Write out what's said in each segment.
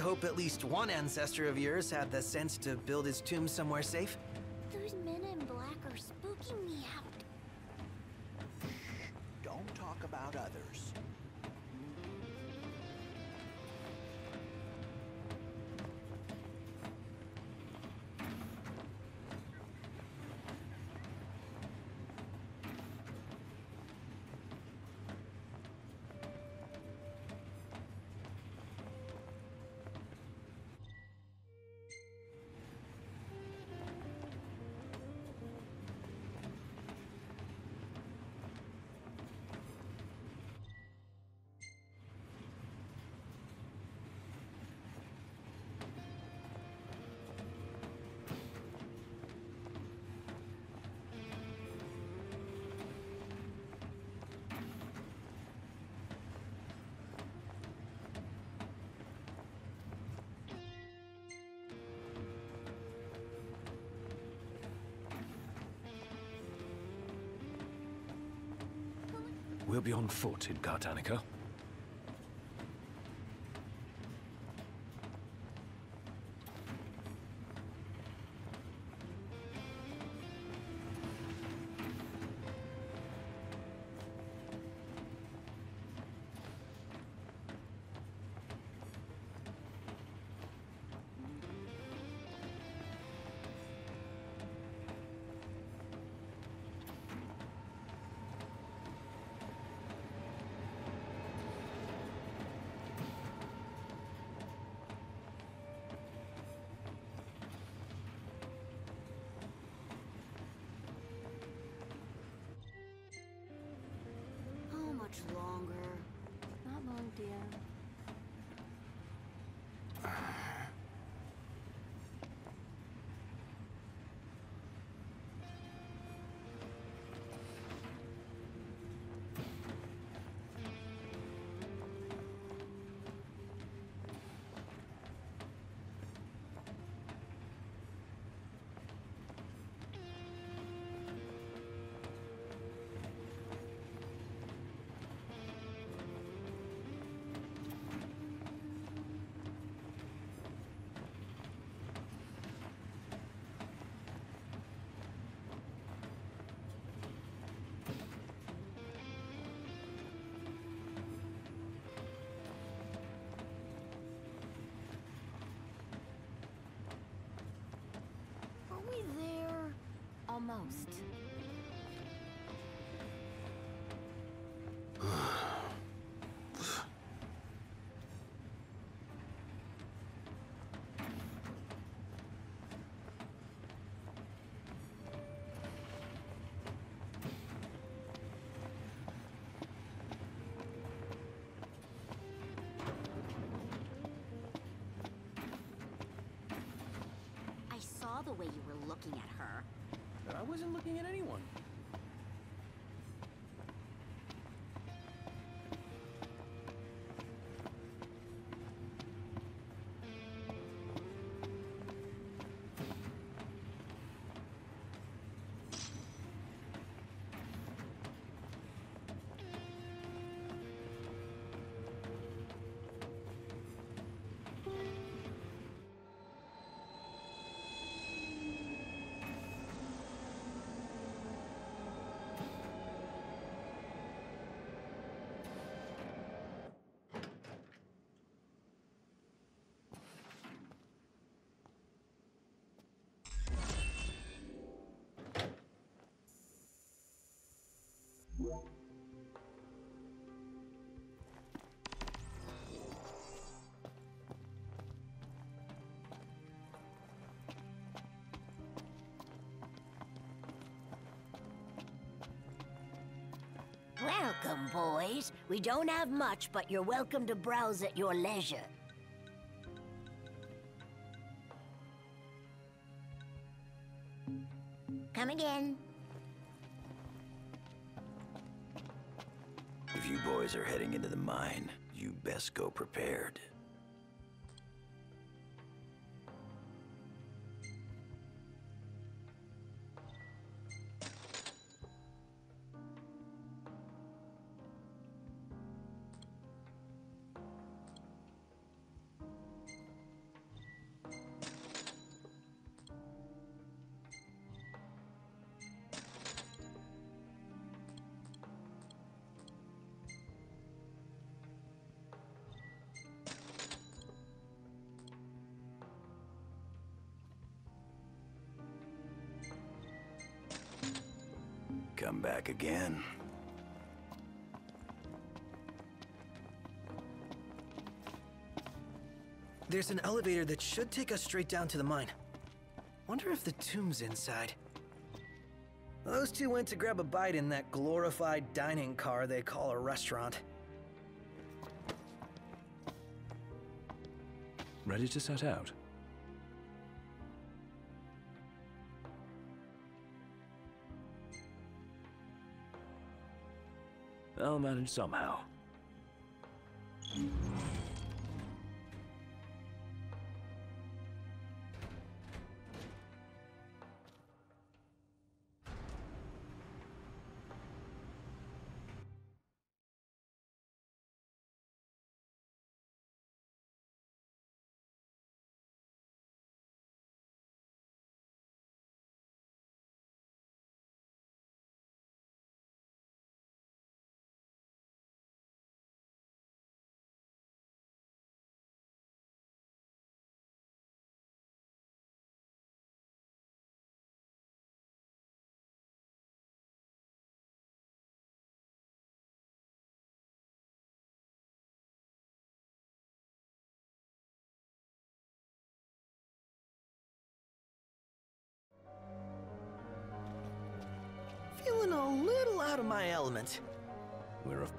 hope at least one ancestor of yours had the sense to build his tomb somewhere safe. Those men in black are spooking me out. Don't talk about others. We'll be on foot in Gardanica. How much longer? Not long, dear. Are we there? Almost. I saw the way you were looking at her. I wasn't looking at anyone. Welcome, boys. We don't have much, but you're welcome to browse at your leisure. Come again. If you boys are heading into the mine, you best go prepared. come back again. There's an elevator that should take us straight down to the mine. Wonder if the tomb's inside. Those two went to grab a bite in that glorified dining car they call a restaurant. Ready to set out? I'll manage somehow. Feeling a little out of my element. We're a...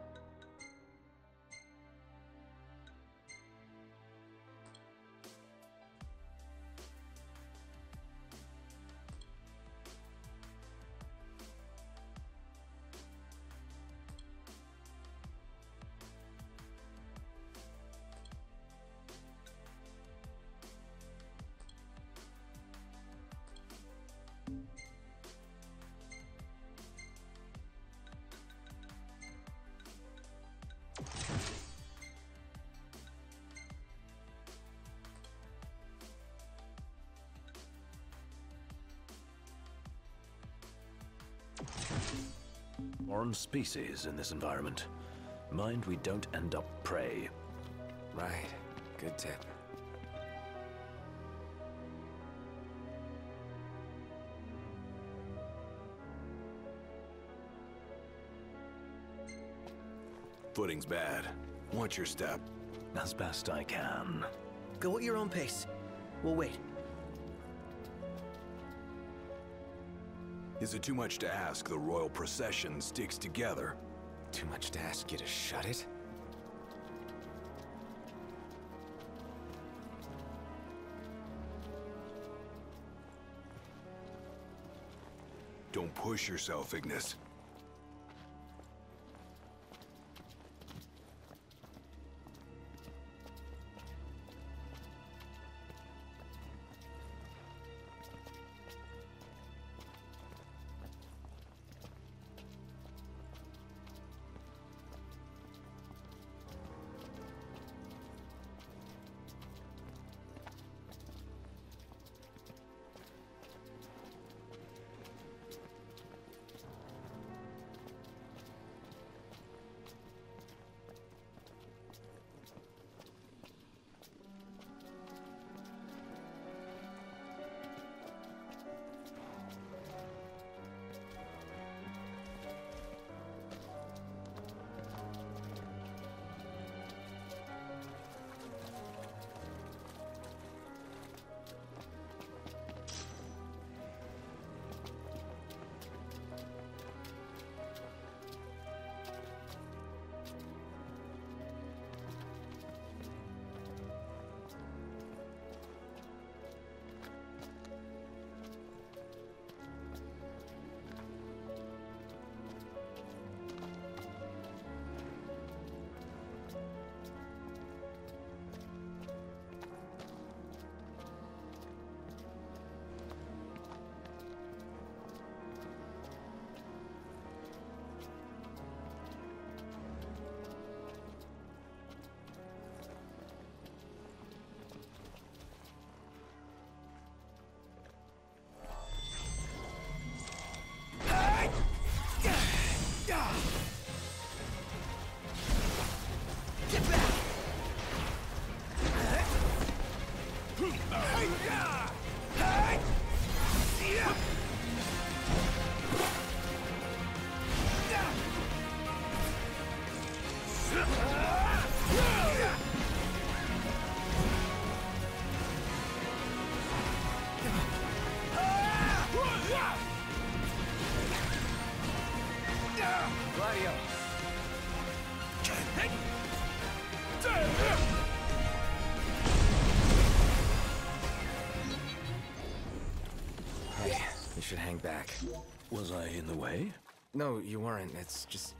foreign species in this environment. Mind we don't end up prey. Right. Good tip. Footing's bad. Watch your step. As best I can. Go at your own pace. We'll wait. Is it too much to ask the royal procession sticks together? Too much to ask you to shut it? Don't push yourself, Ignis. Gladio. Hey, you should hang back. Was I in the way? No, you weren't. It's just...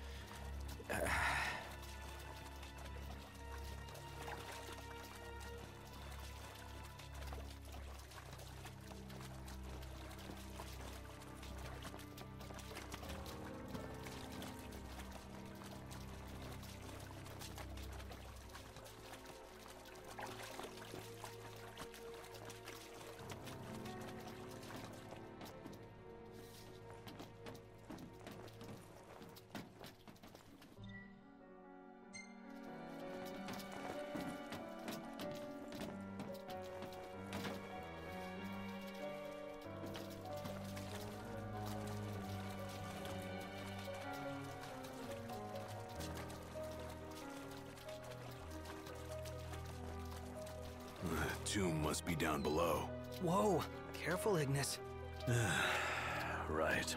Tomb must be down below. Whoa, careful, Ignis. Right.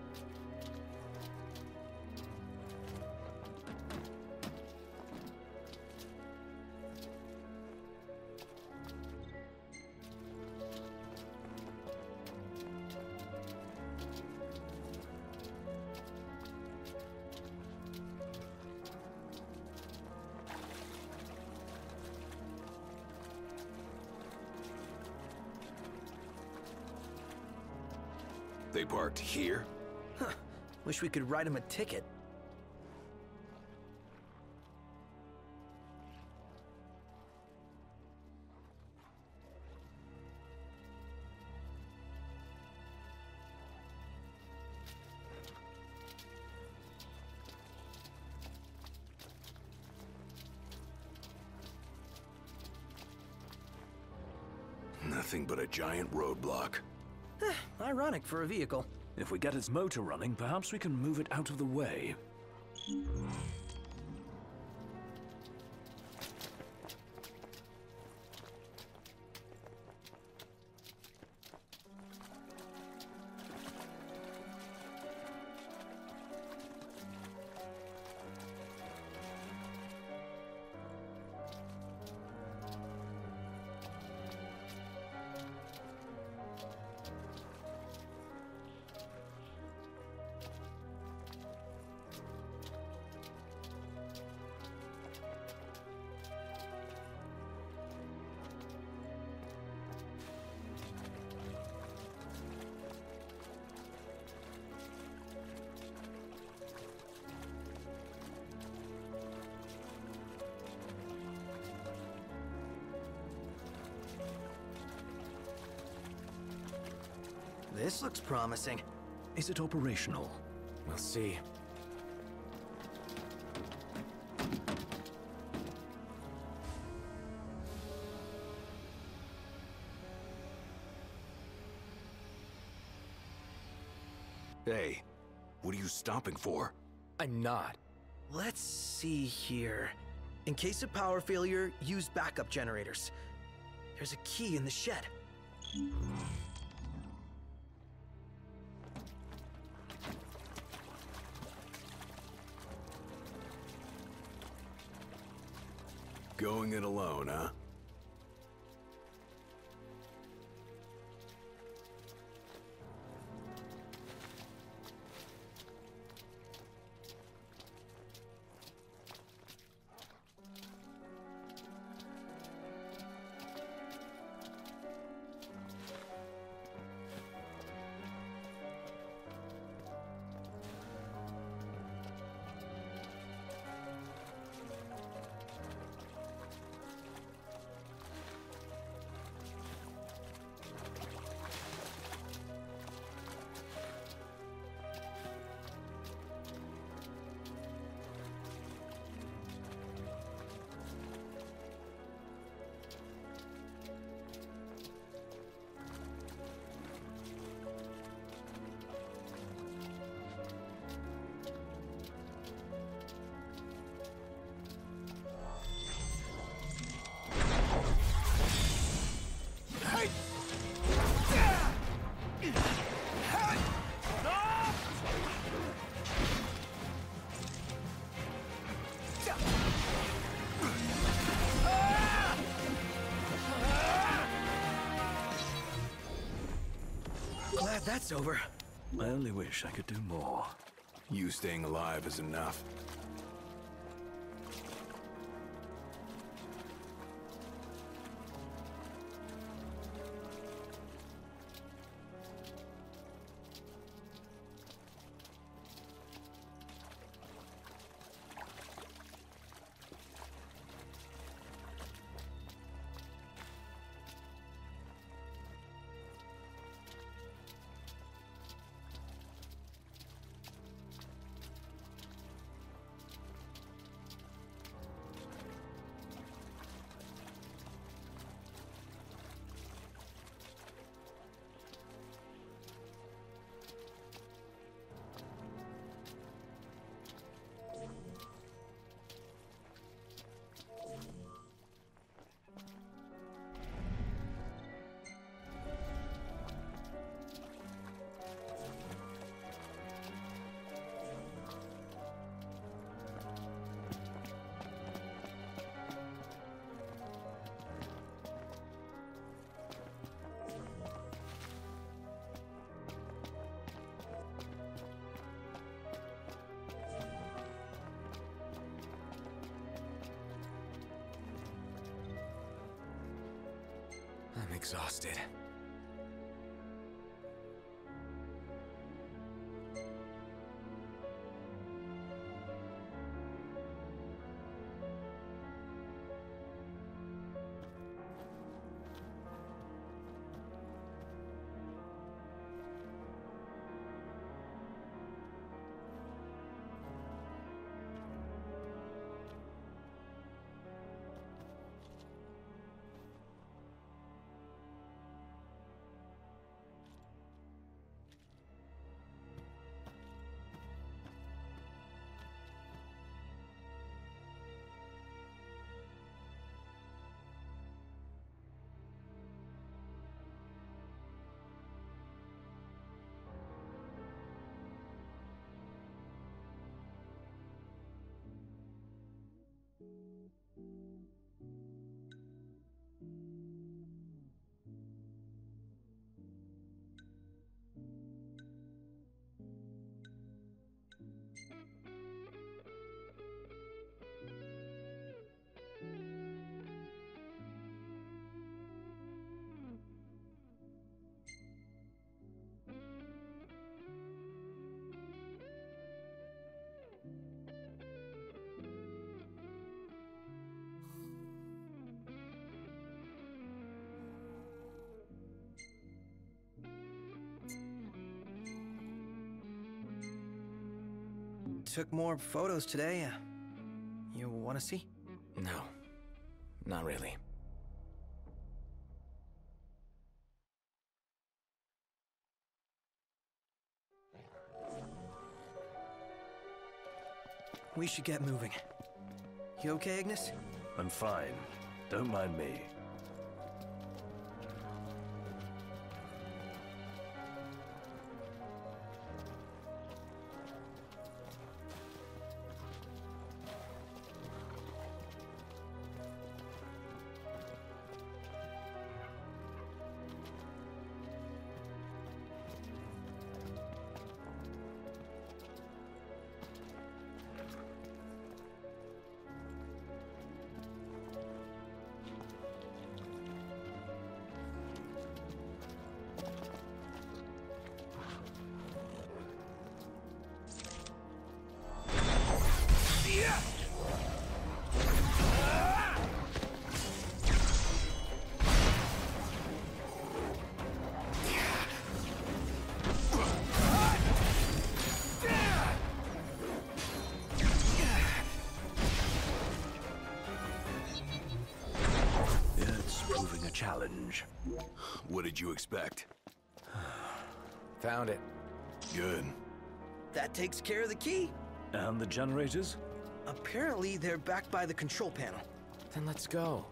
They parked here? Huh. Wish we could write him a ticket. Nothing but a giant roadblock. Ironic for a vehicle. If we get its motor running, perhaps we can move it out of the way. This looks promising. Is it operational? We'll see. Hey, what are you stopping for? I'm not. Let's see here. In case of power failure, use backup generators. There's a key in the shed. Going it alone, huh? glad that's over. I only wish I could do more. You staying alive is enough. I'm exhausted. Took more photos today. You want to see? No, not really. We should get moving. You okay, Ignis? I'm fine. Don't mind me. Challenge. What did you expect? Found it. Good. That takes care of the key. And the generators? Apparently, they're back by the control panel. Then let's go.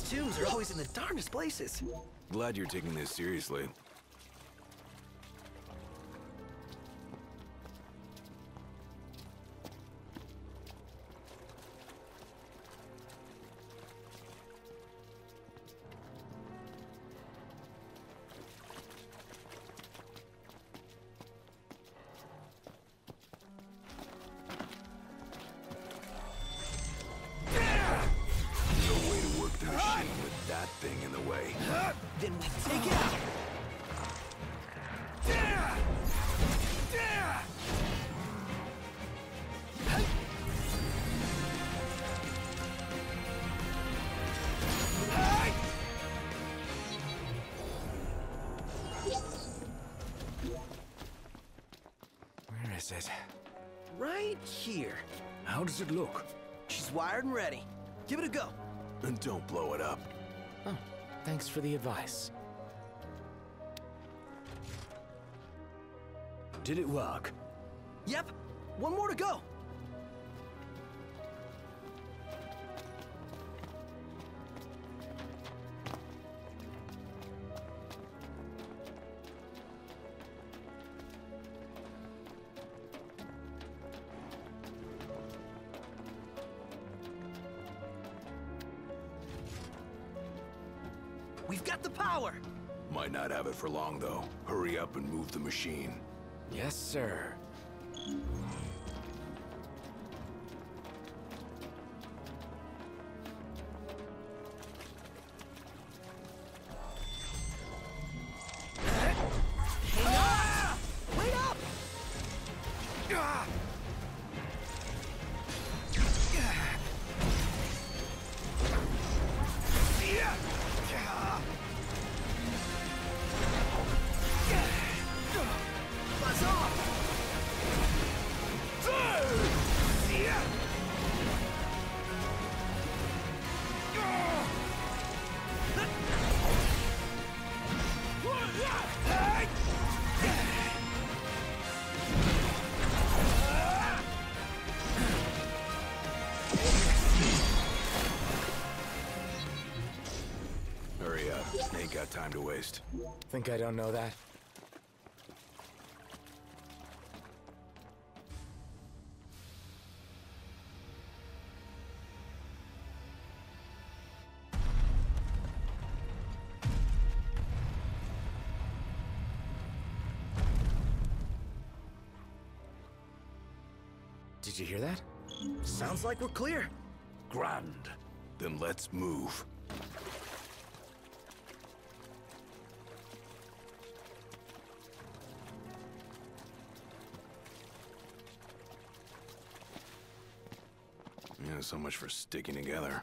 These tombs are always in the darndest places. Glad you're taking this seriously. Then we take it out. Where is it? Right here. How does it look? She's wired and ready. Give it a go. And don't blow it up. Oh, thanks for the advice. Did it work? Yep. One more to go. We've got the power! Might not have it for long, though. Hurry up and move the machine. Yes, sir. Wait up! Buzz off! Hurry up. Ain't got time to waste. Think I don't know that? Did you hear that? Sounds like we're clear. Grand. Then let's move. Yeah, so much for sticking together.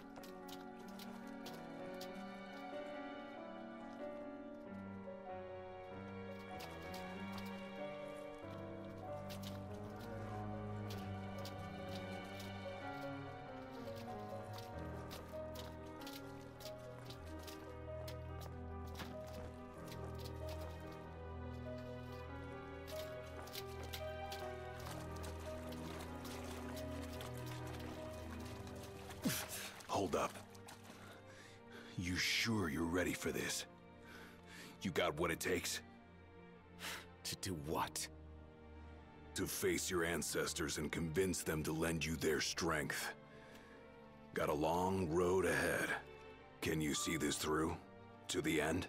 Hold up. You sure you're ready for this? You got what it takes? To do what? To face your ancestors and convince them to lend you their strength. Got a long road ahead. Can you see this through? To the end?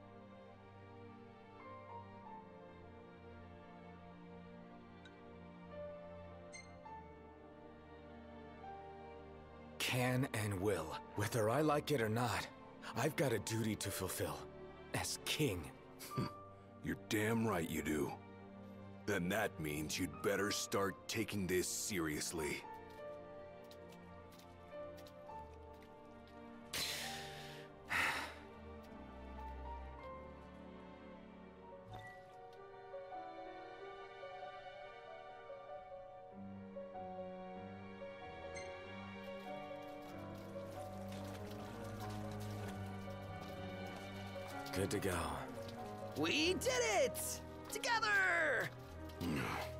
Can and will. Whether I like it or not, I've got a duty to fulfill. As king. You're damn right you do. Then that means you'd better start taking this seriously. Good to go. We did it! Together!